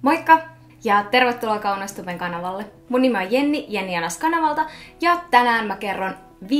Moikka ja tervetuloa Kaunostuben kanavalle. Mun nimi on Jenni Anas kanavalta ja tänään mä kerron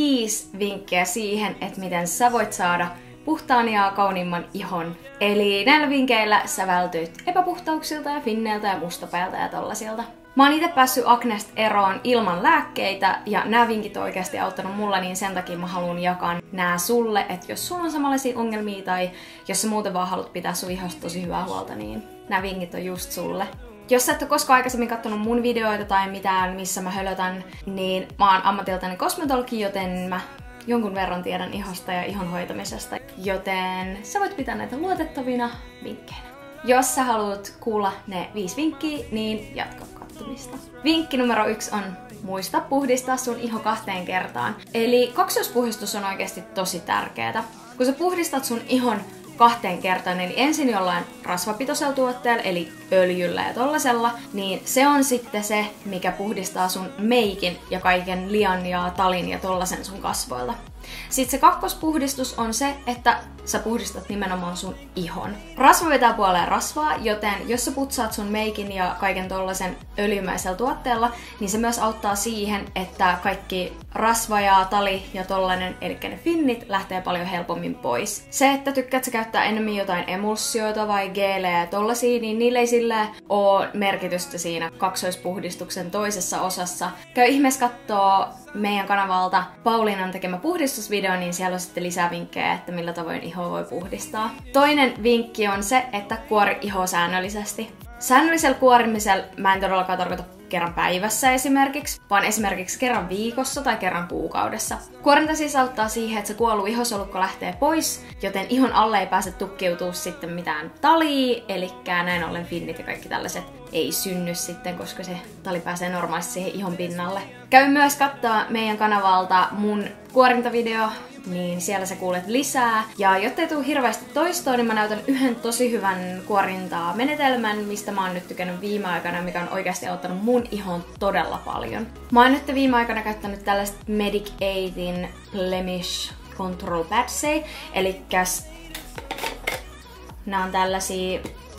5 vinkkiä siihen, että miten sä voit saada puhtaan ja kauniimman ihon. Eli näillä vinkkeillä sä vältyt epäpuhtauksilta ja finneiltä ja mustapäältä ja tollasilta. Mä oon itse päässyt akneesta eroon ilman lääkkeitä ja nämä vinkit on oikeasti auttanut mulla, niin sen takia mä haluan jakaa nää sulle, että jos sulla on samanlaisia ongelmia tai jos sä muuten vaan haluat pitää sun ihosta tosi hyvää huolta, niin nämä vinkit on just sulle. Jos sä et ole koskaan aikaisemmin katsonut mun videoita tai mitään, missä mä hölötän, niin mä oon ammatiltani kosmetologi, joten mä jonkun verran tiedän ihosta ja ihon hoitamisesta, joten sä voit pitää näitä luotettavina vinkkeinä. Jos sä haluat kuulla ne 5 vinkkiä, niin jatka katsomista. Vinkki numero 1 on muista puhdistaa sun iho 2 kertaan. Eli kaksoispuhdistus on oikeasti tosi tärkeää. Kun sä puhdistat sun ihon 2 kertaan, eli ensin jollain rasvapitoisella tuotteella, eli öljyllä ja tollasella, niin se on sitten se, mikä puhdistaa sun meikin ja kaiken lian ja talin ja tollasen sun kasvoilta. Sitten se kakkospuhdistus on se, että sä puhdistat nimenomaan sun ihon. Rasva vetää puoleen rasvaa, joten jos sä putsaat sun meikin ja kaiken tollasen öljymäisellä tuotteella, niin se myös auttaa siihen, että kaikki rasva ja tali ja tollanen, eli ne finnit, lähtee paljon helpommin pois. Se, että tykkäät sä käyttää enemmän jotain emulsioita vai geelejä ja tollasia, niin niille ei sillä ole merkitystä siinä kaksoispuhdistuksen toisessa osassa. Käy ihmeessä kattoo meidän kanavalta Pauliinan tekemä puhdistusvideo, niin siellä on sitten lisää vinkkejä, että millä tavoin ihoa voi puhdistaa. Toinen vinkki on se, että kuori ihoa säännöllisesti. Säännöllisellä kuorimisella mä en todellakaan tarkoita kerran päivässä esimerkiksi, vaan esimerkiksi kerran viikossa tai kerran kuukaudessa. Kuorinta siis auttaa siihen, että se kuollut ihosolukko lähtee pois, joten ihon alle ei pääse tukkiutuu sitten mitään talia, eli näin ollen finnit ja kaikki tällaiset ei synny sitten, koska se tali pääsee normaalisti siihen ihon pinnalle. Käy myös katsoa meidän kanavalta mun kuorintavideo, niin siellä sä kuulet lisää. Ja jotta ei tule hirveästi toistoa, niin mä näytän yhden tosi hyvän kuorintaa menetelmän, mistä mä oon nyt tykännyt viime aikana, mikä on oikeasti auttanut mun ihon todella paljon. Mä oon nyt viime aikana käyttänyt tällaista Medic 8 Blemish Control Padsei, elikkäs nää on tällaisia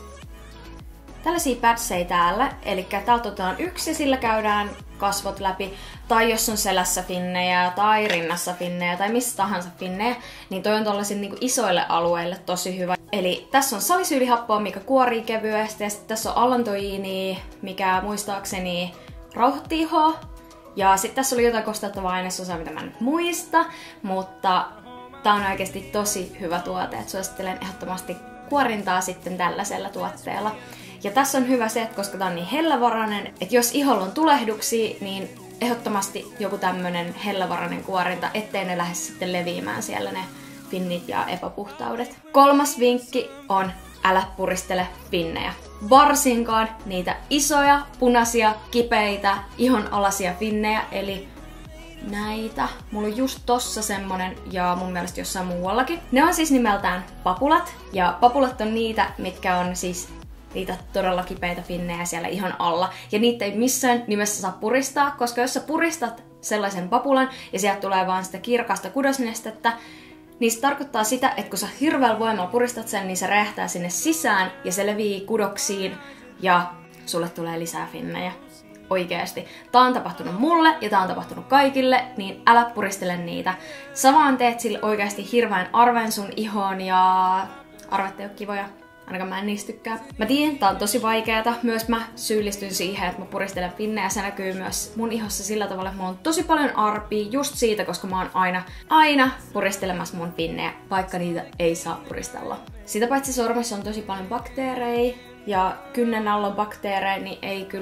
padsei täällä, eli täältä otetaan 1 ja sillä käydään kasvot läpi, tai jos on selässä finnejä, tai rinnassa finnejä, tai missä tahansa finnejä, niin toi on tollasin niinku isoille alueille tosi hyvä. Eli tässä on salisyylihappoa, mikä kuorii kevyesti, ja sitten tässä on allantoiinia, mikä muistaakseni rauhoitti ihoa. Ja sitten tässä oli jotain kosteuttavaa ainesosaa, mitä mä en nyt muista, mutta tää on oikeasti tosi hyvä tuote, että suosittelen ehdottomasti kuorintaa sitten tällaisella tuotteella. Ja tässä on hyvä se, että koska tää on niin hellävarainen, että jos iholla on tulehduksia, niin ehdottomasti joku tämmönen hellävarainen kuorinta, ettei ne lähde sitten leviämään siellä ne finnit ja epäpuhtaudet. 3. vinkki on älä puristele finnejä. Varsinkaan niitä isoja, punaisia, kipeitä, ihonalaisia finnejä, eli näitä. Mulla on just tossa semmonen ja mun mielestä jossain muuallakin. Ne on siis nimeltään papulat, ja papulat on niitä, mitkä on siis niitä todella kipeitä finnejä siellä ihon alla. Ja niitä ei missään nimessä saa puristaa, koska jos sä puristat sellaisen papulan ja sieltä tulee vaan sitä kirkasta kudosnestettä, niin se tarkoittaa sitä, että kun sä hirveällä voimalla puristat sen, niin se räjähtää sinne sisään ja se levii kudoksiin ja sulle tulee lisää finnejä. Oikeesti. Tää on tapahtunut mulle ja tää on tapahtunut kaikille, niin älä puristele niitä. Sä vaan teet sille oikeasti hirveän arven sun ihoon ja arvet ei oo kivoja. Ainakaan mä en niistä tykkää. Mä tiedän, tää on tosi vaikeeta. Myös mä syyllistyn siihen, että mä puristelen finnejä. Se näkyy myös mun ihossa sillä tavalla, että mulla on tosi paljon arpia just siitä, koska mä oon aina puristelemassa mun finnejä, vaikka niitä ei saa puristella. Sitä paitsi sormessa on tosi paljon bakteereja ja kynnen alla on bakteereja, niin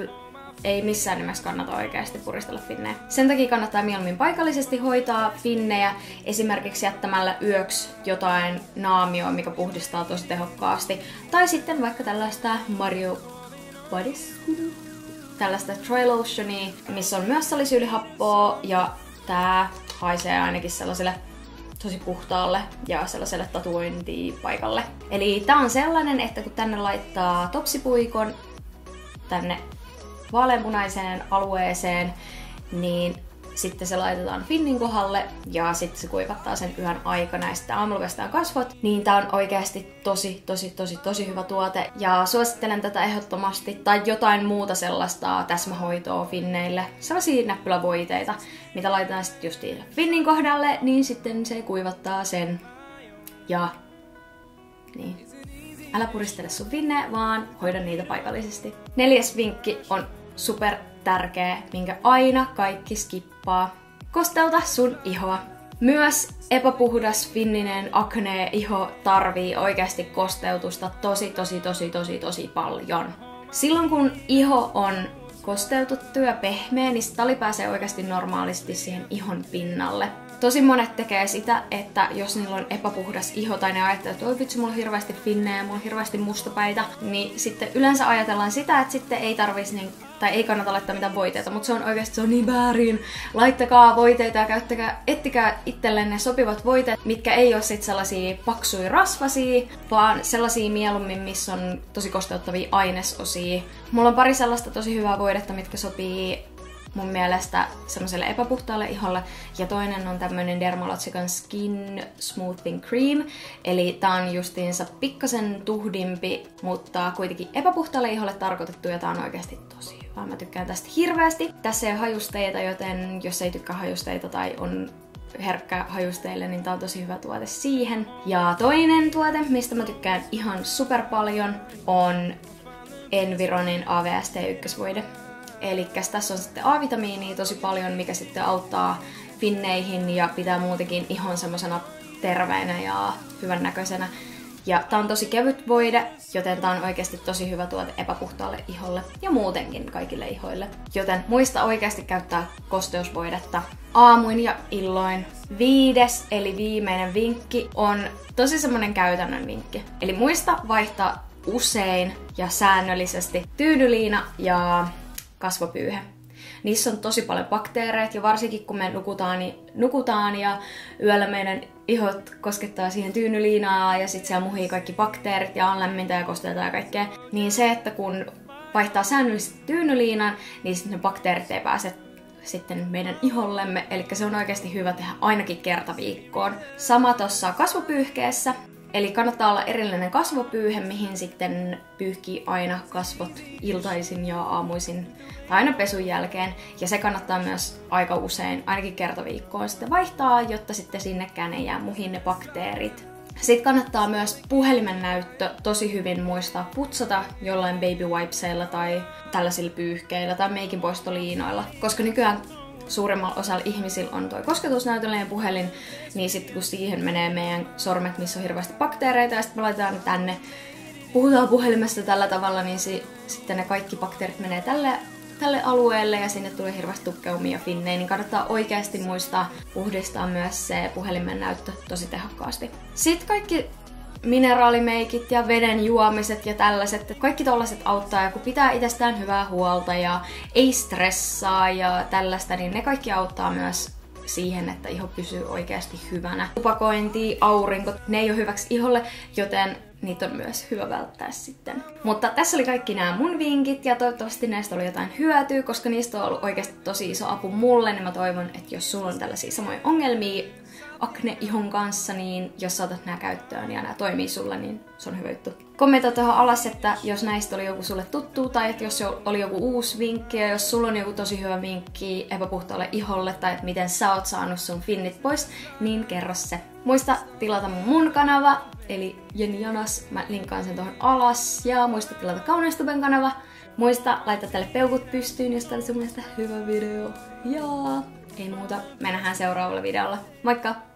ei missään nimessä kannata oikeasti puristella finnejä. Sen takia kannattaa mieluummin paikallisesti hoitaa finnejä, esimerkiksi jättämällä yöksi jotain naamioa, mikä puhdistaa tosi tehokkaasti. Tai sitten vaikka tällaista Mario Bodys, tällaista Dry Lotionia, missä on myös salisyylihappoa, ja tää haisee ainakin sellaiselle tosi puhtaalle ja sellaiselle tatuointipaikalle. Eli tää on sellainen, että kun tänne laittaa topsipuikon tänne vaaleanpunaiseen alueeseen, niin sitten se laitetaan finnin kohdalle ja sitten se kuivattaa sen yön aikana ja sitten aamulla pestaan kasvot. Niin tää on oikeasti tosi hyvä tuote ja suosittelen tätä ehdottomasti tai jotain muuta sellaista täsmähoitoa finneille. Sellaisia näppylävoiteita, mitä laitetaan sitten justiin finnin kohdalle, niin sitten se kuivattaa sen ja niin. Älä puristele sun finneä, vaan hoida niitä paikallisesti. 4. vinkki on super tärkeä, minkä aina kaikki skippaa. Kosteuta sun ihoa. Myös epäpuhdas finninen akne iho tarvii oikeasti kosteutusta tosi paljon. Silloin kun iho on kosteutettu ja pehmeä, niin tali pääsee oikeasti normaalisti siihen ihon pinnalle. Tosi monet tekee sitä, että jos niillä on epäpuhdas iho tai ne ajattelee, että oi vitsi, mulla on hirveästi finnejä, mulla on hirveästi mustapäitä, niin sitten yleensä ajatellaan sitä, että sitten ei tarvitsisi tai ei kannata laittaa mitään voiteita, mutta se on niin väärin. Laittakaa voiteita ja ettikää itsellenne sopivat voiteet, mitkä ei ole sit sellaisia paksuja rasvasia, vaan sellaisia mieluummin, missä on tosi kosteuttavia ainesosia. Mulla on pari sellaista tosi hyvää voidetta, mitkä sopii mun mielestä semmoiselle epäpuhtaalle iholle. Ja toinen on tämmönen Dermalogican Skin Smoothing Cream. Eli tää on justiinsa pikkasen tuhdimpi, mutta kuitenkin epäpuhtaalle iholle tarkoitettu ja tää on oikeasti tosi hyvä. Mä tykkään tästä hirveästi. Tässä ei ole hajusteita, joten jos ei tykkää hajusteita tai on herkkä hajusteille, niin tää on tosi hyvä tuote siihen. Ja toinen tuote, mistä mä tykkään ihan super paljon, on Environin AVST1-voide. Eli tässä on sitten A-vitamiinia tosi paljon, mikä sitten auttaa finneihin ja pitää muutenkin ihon semmosena terveenä ja hyvän näköisenä. Ja tää on tosi kevyt voide, joten tää on oikeasti tosi hyvä tuote epäpuhtaalle iholle ja muutenkin kaikille ihoille. Joten muista oikeasti käyttää kosteusvoidetta aamuin ja illoin. 5. eli viimeinen vinkki on tosi semmonen käytännön vinkki. Eli muista vaihtaa usein ja säännöllisesti tyynyliina ja kasvopyyhe. Niissä on tosi paljon bakteereita ja varsinkin kun me nukutaan ja yöllä meidän ihot koskettaa siihen tyynyliinaa ja sit siellä muhii kaikki bakteerit ja on lämmintä ja kosteita ja kaikkea, niin se, että kun vaihtaa säännöllisesti tyynyliinan, niin sitten ne bakteerit ei pääse sitten meidän ihollemme, eli se on oikeasti hyvä tehdä ainakin kerta viikkoon. Sama tossa kasvopyyhkeessä. Eli kannattaa olla erillinen kasvopyyhe, mihin sitten pyyhkii aina kasvot iltaisin ja aamuisin tai aina pesun jälkeen. Ja se kannattaa myös aika usein, ainakin kerta viikkoon sitten vaihtaa, jotta sitten sinnekään ei jää muihin ne bakteerit. Sitten kannattaa myös puhelimen näyttö tosi hyvin muistaa putsata jollain baby wipesilla tai tällaisilla pyyhkeillä tai meikinpoistoliinoilla, koska nykyään suurimmalla osalla ihmisillä on toi kosketusnäytöllinen puhelin, niin sitten kun siihen menee meidän sormet, missä on hirveästi bakteereita ja sitten me laitetaan ne tänne, puhutaan puhelimesta tällä tavalla, niin sitten ne kaikki bakteerit menee tälle alueelle ja sinne tulee hirveästi tukkeumia finnejä, niin kannattaa oikeasti muistaa puhdistaa myös se puhelimen näyttö tosi tehokkaasti. Sitten kaikki mineraalimeikit ja veden juomiset ja tällaiset, kaikki tollaset auttaa ja kun pitää itsestään hyvää huolta ja ei stressaa ja tällaista, niin ne kaikki auttaa myös siihen, että iho pysyy oikeasti hyvänä. Tupakointi, aurinko, ne ei ole hyväksi iholle, joten niitä on myös hyvä välttää sitten. Mutta tässä oli kaikki nämä mun vinkit ja toivottavasti näistä oli jotain hyötyä, koska niistä on ollut oikeasti tosi iso apu mulle, niin mä toivon, että jos sulla on tällaisia samoja ongelmia akne-ihon kanssa, niin jos saatat nää käyttöön ja nää toimii sulle, niin se on hyvä juttu. Kommentoi tuohon alas, että jos näistä oli joku sulle tuttu tai että jos oli joku uusi vinkki ja jos sulla on joku tosi hyvä vinkki epäpuhtaalle iholle tai että miten sä oot saanut sun finnit pois, niin kerro se. Muista tilata mun kanava, eli Jenni Janas, mä linkkaan sen tuohon alas ja muista tilata Kauneustuben kanava. Muista laittaa tälle peukut pystyyn, jos tää oli sun mielestä hyvä video. Ja ei muuta, me nähdään seuraavalla videolla. Moikka!